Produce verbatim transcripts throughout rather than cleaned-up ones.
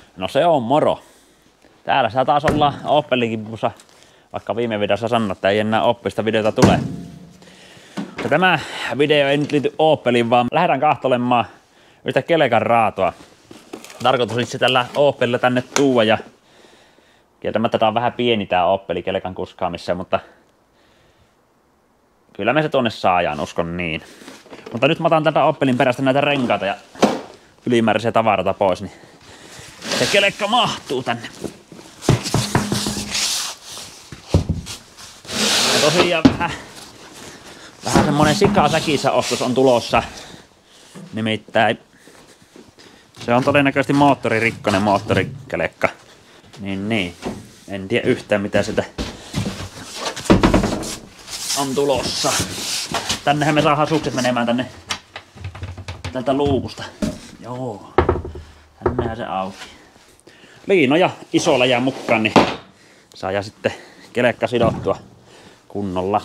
No se on moro. Täällä saa taas olla Opelin kimpussa, vaikka viime videossa sanoin, että ei enää Oppista videota tule. Ja tämä video ei nyt liity Opeliin, vaan lähdetään kahtolemaan yhtä kelekan raatoa. Tarkoitus itse tällä Opelilla tänne tuua ja kieltämättä tää on vähän pieni tää Opeli kelekan kuskaamissa, mutta kyllä me se tuonne saajaan, uskon niin. Mutta nyt mä otan tätä Opelin perästä näitä renkaita ja ylimääräisiä tavarata pois, niin se kelekka mahtuu tänne. Ja tosiaan vähän, vähän semmonen sikasäkissä ostos on tulossa. Nimittäin se on todennäköisesti moottoririkkonen moottorikelekka. Niin niin, en tiedä yhtään mitä sitä on tulossa. Tännehän me saadaan sukset menemään tänne tältä luukusta. Joo, tännehän se auki. Liinoja isolla jää mukaan, niin saa sitten kelekka sidottua kunnolla.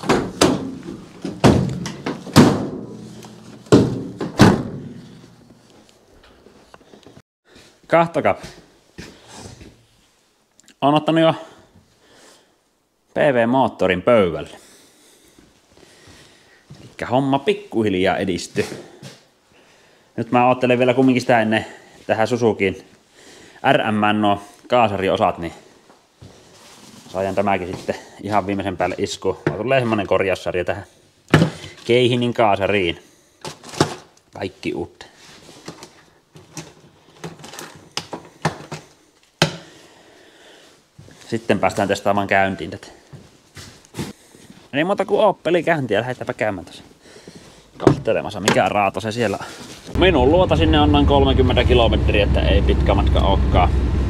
Kahtokaa. Olen ottanut jo P V-moottorin pöydälle. Elikkä homma pikkuhiljaa edistyy. Nyt mä ottelen vielä kumminkin sitä ennen tähän Suzukiin R M nuo kaasariosat, niin saajan tämäkin sitten ihan viimeisen päälle iskuun. Tulee semmonen korjaussarja tähän Keihinin kaasariin. Kaikki uutta. Sitten päästään testaamaan käyntiin tätä. Ei muuta kuin Opeli käyntiä, lähdetäänpä käymään tässä kahtelemassa, mikä raato se siellä on. Minun luota sinne on noin kolmekymmentä kilometriä, että ei pitkä matka olekaan.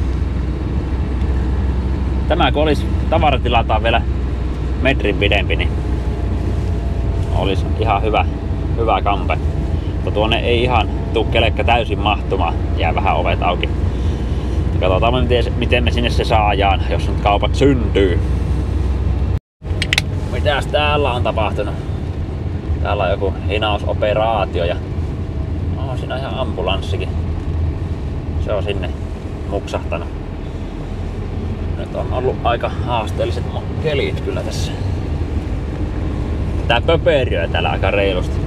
Tämä kun olisi tavaratilataan vielä metrin pidempi, niin olisi ihan hyvä, hyvä kampe. Mutta tuonne ei ihan tuu kelekka täysin mahtumaan, jää vähän ovet auki. Ja katsotaan miten, miten me sinne se saajaan, jos nyt kaupat syntyy. Mitäs täällä on tapahtunut? Täällä on joku hinausoperaatio ja on siinä ihan ambulanssikin. Se on sinne muksahtanut. Nyt on ollut aika haasteelliset kelit kyllä tässä. Tää pöperiö täällä aika reilusti.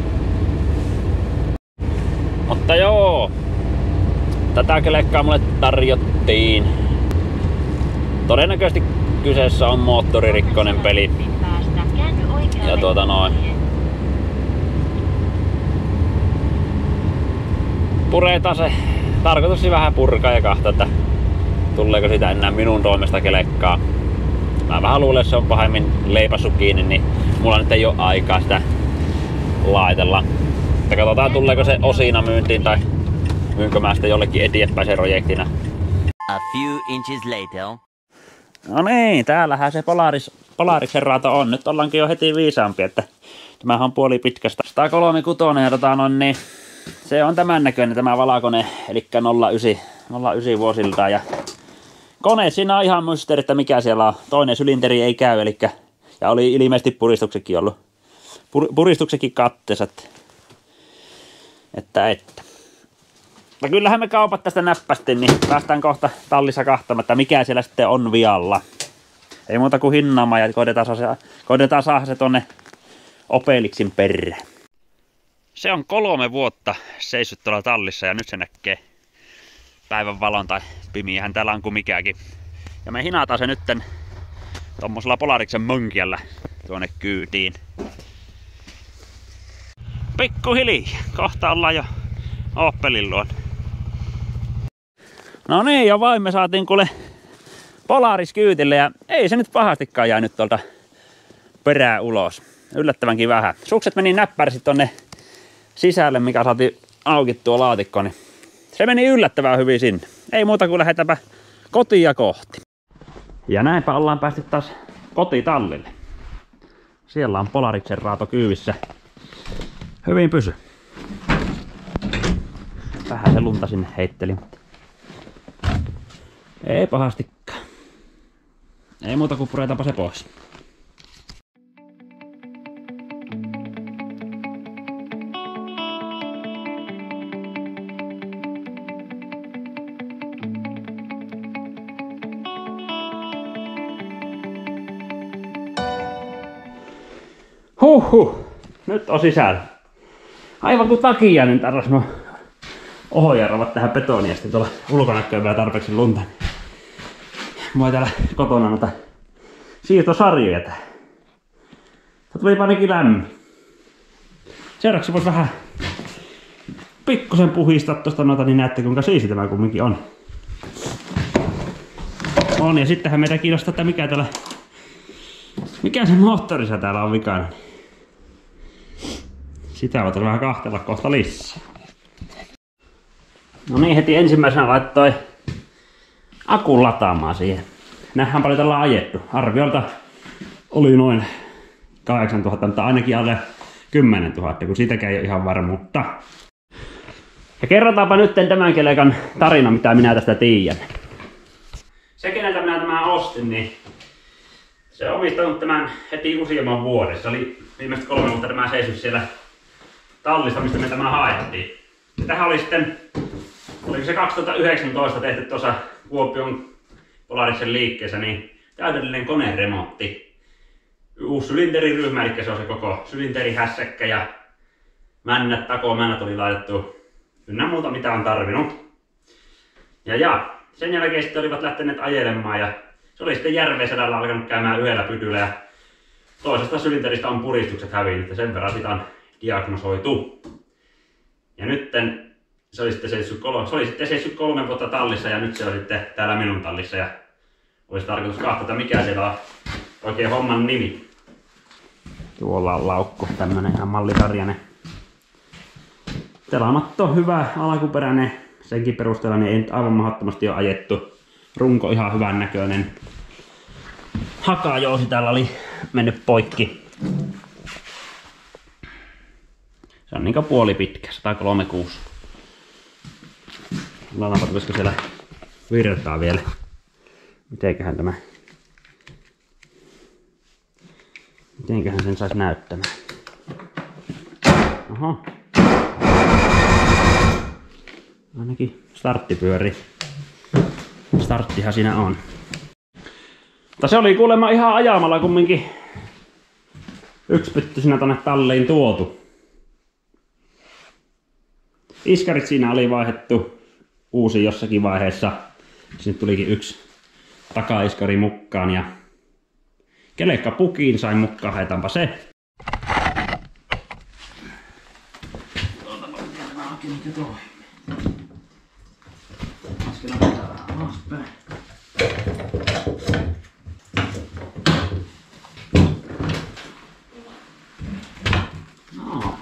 Mutta joo, tätä kelekkaa mulle tarjottiin. Todennäköisesti kyseessä on moottoririkkonen peli. Ja tuota noin. Puretaan se. Tarkoitus vähän purkaa ja kahta, että tuleeko siitä enää minun toimesta kelekkaa. Mä vähän luulen, että se on pahemmin leipassut kiinni, niin mulla nyt ei oo aikaa sitä laitella. Mutta katsotaan tuleeko se osina myyntiin tai myynkö mä sitä jollekin eteenpäin se projektina. A few inches later. No niin, täällähän se Polaris, Polariksen raato on. Nyt ollaankin jo heti viisaampi, että tämähän on puoli pitkästä. sata kolmekymmentäkuusi ja tota noin, niin se on tämän näköinen tämä valakone, eli nolla yhdeksän vuosilta. Ja kone siinä on ihan mysteeri, että mikä siellä on. Toinen sylinteri ei käy, eli ja oli ilmeisesti puristuksekin ollut. Pur, puristuksekin katteessa. Että, että. No kyllähän me kaupat tästä näppästiin, niin päästään kohta tallissa kahtamaan, että mikä siellä sitten on vialla. Ei muuta kuin hinnaamaan ja koitetaan saada, koitetaan saada se tonne Opeliksin perään. Se on kolme vuotta seissyt tuolla tallissa ja nyt se näkee päivän valon tai pimiähän täällä on kuin mikäkin. Ja me hinataan se nytten tommosella Polariksen mönkiällä tuonne kyytiin. Pikkuhiljaa, kohta ollaan jo Opelin luon. No niin, ja vain me saatiin kuule Polaris kyytille ja ei se nyt pahastikaan jäänyt tuolta perää ulos. Yllättävänkin vähän. Sukset meni näppärästi tonne sisälle, mikä saatiin auki tuo laatikko, niin se meni yllättävän hyvin sinne. Ei muuta kuin lähdetäänpä kotia kohti. Ja näinpä ollaan päästy taas kotitallille. Siellä on Polariksen raato kyyvissä. Hyvin pysy. Vähän se lunta sinne heitteli, mutta ei pahastikaan. Ei muuta kuin puretaanpa se pois. Huhhuh. Nyt on sisällä. Aivan kuin takia, niin tarvitsi nuo ohjaarovat tähän betoniin ja sitten tuolla ulkonäköön vielä tarpeeksi lunta. Mulla ei täällä kotona noita siirtosarjoja tähän. Tää tuli ainakin lämmin. Seuraavaksi vois vähän pikkusen puhistaa tosta noita, niin näette kuinka siisti tämä kumminkin on. On, ja sittenhän meitä kiinnostaa, että mikä täällä... Mikä se moottorissa täällä on vikana. Sitä voit vähän kahtella kohta lisää. No niin, heti ensimmäisenä laittoi akun lataamaan siihen. Nähdään paljon tällä on ajettu. Arviolta oli noin kahdeksantuhatta, mutta ainakin alle kymmenentuhatta, kun siitäkään ei ole ihan varmuutta. Ja kerrotaanpa nyt tämän kelekan tarina, mitä minä tästä tiedän. Se, keneltä minä tämän ostin, niin se on omistanut tämän heti useamman vuoden. Se oli viimeiset kolme vuotta tämä seisoi siellä tallissa, mistä me tämä haettiin. Ja tähän oli sitten, oliko se kaksituhattayhdeksäntoista tehty tuossa Kuopion Polariksen liikkeessä, niin täydellinen koneremontti. Uusi sylinteriryhmä, eli se on se koko sylinterihässäkkä ja männät, takomännät oli laitettu ynnä muuta mitä on tarvinnut. Ja, ja sen jälkeen sitten olivat lähteneet ajelemaan ja se oli sitten Järveselällä alkanut käymään yhdellä pytyllä ja toisesta sylinteristä on puristukset hävinnyt ja sen verran sitä on diagnosoitu. Ja nytten se oli sitten seissyt kolme, se oli sitten seissyt kolme vuotta tallissa ja nyt se on sitten täällä minun tallissa ja olisi tarkoitus kahtata mikä siellä on oikein homman nimi. Tuolla on laukku, tämmönen ihan mallitarjainen. Telamatto on hyvä, alkuperäinen. Senkin perusteella niin ei nyt aivan mahdottomasti ole ajettu. Runko ihan hyvän näköinen. Hakajousi täällä oli mennyt poikki. Se on niinku puoli pitkä, sata kolmekymmentäkuusi. Laitaanpa, koska siellä virtaa vielä. Mitenköhän tämä... Mitenköhän sen sais näyttämään? Oho. Ainakin startti pyörii. Starttihan siinä on. Mutta se oli kuulemma ihan ajamalla kumminkin yksi pytty siinä tonne talliin tuotu. Iskarit siinä oli vaihdettu uusi jossakin vaiheessa. Sinne tulikin yksi takaiskari mukaan ja kelekka pukiin sain mukaan, haetaanpa se. Tuolta miten tämä oikein mikä toi. Laskellaan tätä vähän alaspäin. No.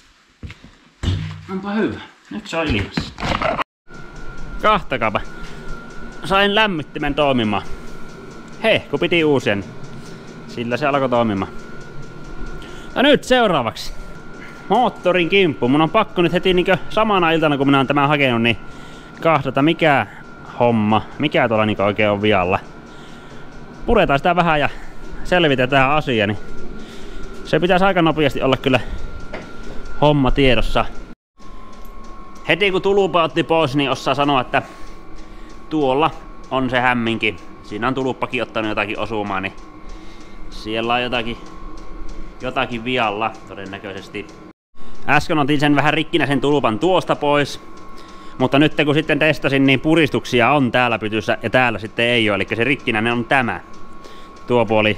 Onpa hyvä. Nyt se on ilmassa. Kahtakaapa. Sain lämmittimen toimimaan. Hei, kun piti uusien. Sillä se alkoi toimimaan. Ja nyt seuraavaksi. Moottorin kimppu. Mun on pakko nyt heti niinkö samana iltana kun minä oon tämän hakenut, niin kahdata mikä homma, mikä tuolla niinkö oikein on vialla. Puretaan sitä vähän ja selvitetään asia, niin se pitäisi aika nopeasti olla kyllä homma tiedossa. Heti kun tulupa otti pois, niin osaa sanoa, että tuolla on se hämminki. Siinä on tuluppakin ottanut jotakin osumaa, niin siellä on jotakin, jotakin vialla todennäköisesti. Äsken otin sen vähän rikkinäisen tulupan tuosta pois. Mutta nyt kun sitten testasin, niin puristuksia on täällä pytyssä ja täällä sitten ei ole. Eli se rikkinäinen on tämä. Tuo puoli.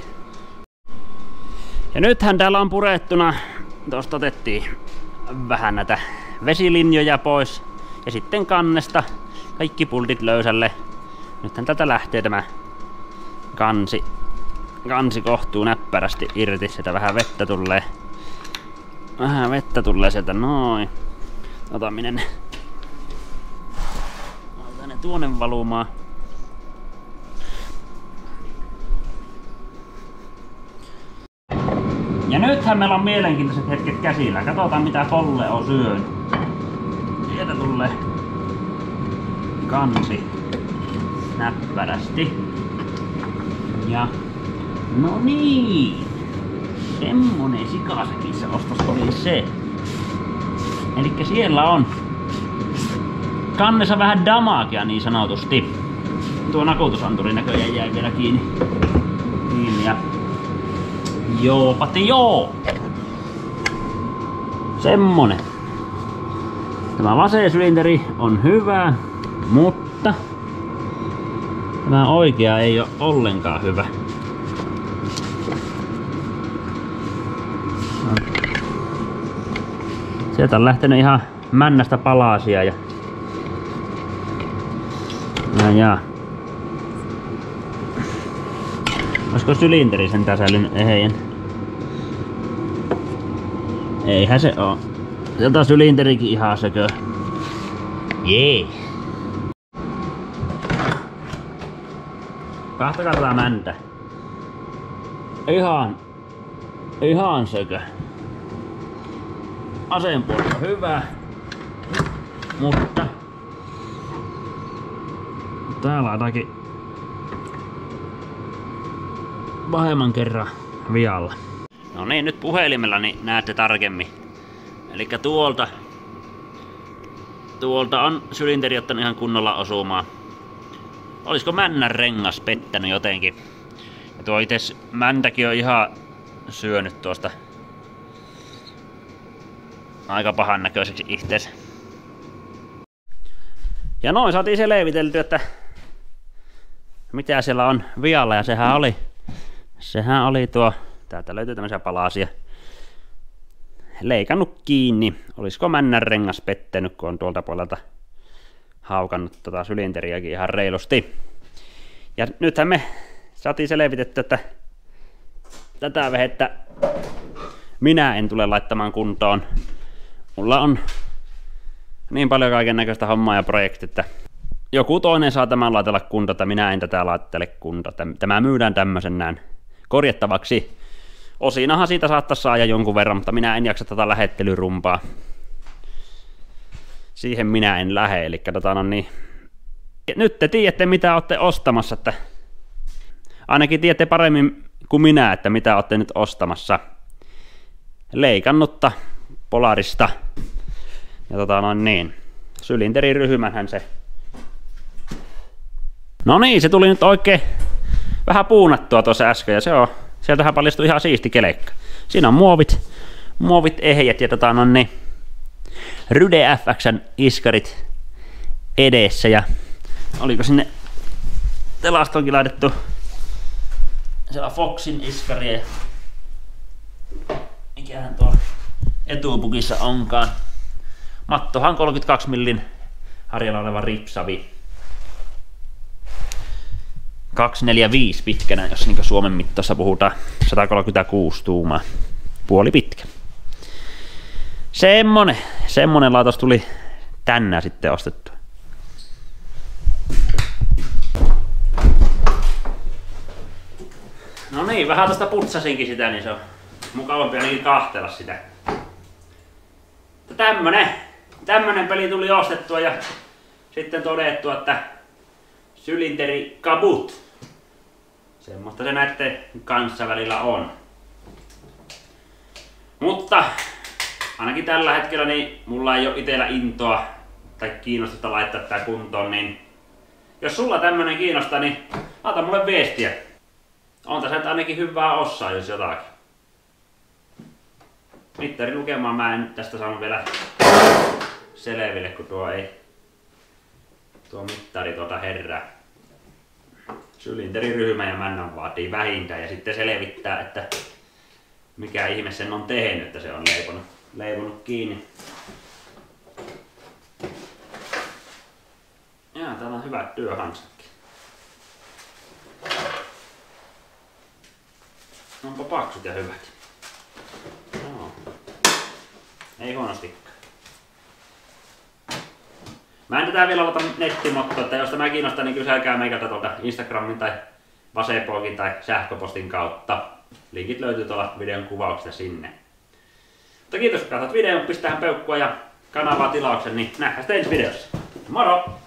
Ja nythän täällä on purettuna. Tuosta otettiin vähän näitä vesilinjoja pois. Ja sitten kannesta kaikki pultit löysälle. Nythän tätä lähtee tämä kansi, kansi kohtuu näppärästi irti. Sieltä vähän vettä tulee. Vähän vettä tulee sieltä noin. Ota minne. Ota ne tuonne valumaan. Ja nythän meillä on mielenkiintoiset hetket käsillä. Katsotaan mitä Kolle on syönyt. Sieltä tulee kansi näppärästi. Ja no niin. Semmonen sikasekissa ostos oli se. Elikkä siellä on kannessa vähän damaakia niin sanotusti. Tuo nakutusanturi näköjään jäi vielä kiinni. Kiinni ja joo, pati joo. Semmonen. Tämä vasesylinteri on hyvä, mutta tämä oikea ei ole ollenkaan hyvä. Sieltä on lähtenyt ihan männästä palasia ja... Ja, ja. Olisiko sylinteri sentään säilynyt ehjän? Eihän se oo. Sieltä on sylinterikin ihan sökö. Jee. Kahtakaa tää mäntä. Ihan... Ihan sökö. Aseenpuoli on hyvä. Mutta... Täällä on jotakin... Pahemman kerran vialla. No niin, nyt puhelimella niin näette tarkemmin. Elikkä tuolta... Tuolta on sylinteri ottanut ihan kunnolla osumaan. Olisiko männän rengas pettänyt jotenkin? Ja tuo ites mäntäkin on ihan syönyt tuosta aika pahan näköiseksi itseensä. Ja noin saatiin selvitelty, että mitä siellä on vialla, ja sehän oli, sehän oli tuo, täältä löytyy tämmöisiä palasia, leikannut kiinni. Olisiko männän rengas pettänyt, kun on tuolta puolelta haukannut tota sylinteriäkin ihan reilusti. Ja nythän me saatiin selvitetty, että tätä vehettä minä en tule laittamaan kuntoon. Mulla on niin paljon kaiken näköistä hommaa ja projekti, että joku toinen saa tämän laitella kuntoon, että minä en tätä laittele kuntoon. Tämä myydään tämmöisen näin korjattavaksi. Osinahan siitä saattaisi saada jonkun verran, mutta minä en jaksa tätä lähettelyrumpaa. Siihen minä en lähe, eli tota no niin. Nyt te tiedätte mitä olette ostamassa, että ainakin tiedätte paremmin kuin minä, että mitä olette nyt ostamassa. Leikannutta Polarista. Ja tota no niin, sylinteriryhmänhän se. No niin, se tuli nyt oikein vähän puunattua tuossa äsken, ja se on, sieltähän paljastui ihan siisti kelekka. Siinä on muovit, muovit ehjät ja tota no niin, Ryde F X:n iskarit edessä, ja oliko sinne telastonkin laitettu siellä Foxin iskari, mikähän tuo etupukissa onkaan. Mattohan kolmekymmentäkaksi millin harjalla oleva ripsavi. kaksisataaneljäkymmentäviisi pitkänä, jos niin Suomen mittassa puhutaan. sata kolmekymmentäkuusi tuumaa. Puoli pitkä. Semmonen. Semmonen laitos tuli tänään sitten ostettu. No niin, vähän tosta putsasinkin sitä, niin se on mukavampi ainakin kahtella sitä. Tämmönen, tämmönen peli tuli ostettua ja sitten todettu, että sylinteri kabut. Semmoista se näiden kanssa välillä on. Mutta ainakin tällä hetkellä niin mulla ei ole itellä intoa tai kiinnostusta laittaa tää kuntoon, niin jos sulla tämmönen kiinnostaa, niin laita mulle viestiä. On tässä nyt ainakin hyvää osaa, jos jotakin. Mittari lukemaan mä en tästä saanut vielä selville, kun tuo ei tuo mittari tuota herää. Sylinteriryhmä ja männän vaatii vähintään ja sitten selvittää, että mikä ihme sen on tehnyt, että se on leiponut, leiponut kiinni. Jaa, täällä on hyvät työhansatkin. Onpa paksut ja hyvät. Joo. Ei huonostikaan. Mä en tätä vielä aloita nettimottoa, että jos tämä kiinnostaa, niin kyselkää meikältä tuolta Instagramin tai Vasepokin tai sähköpostin kautta. Linkit löytyy tuolla videon kuvauksesta sinne. Mutta kiitos kun katsot videon, pistähän peukkua ja kanavaa tilauksen, niin nähdään sitten ensi videossa. Moro!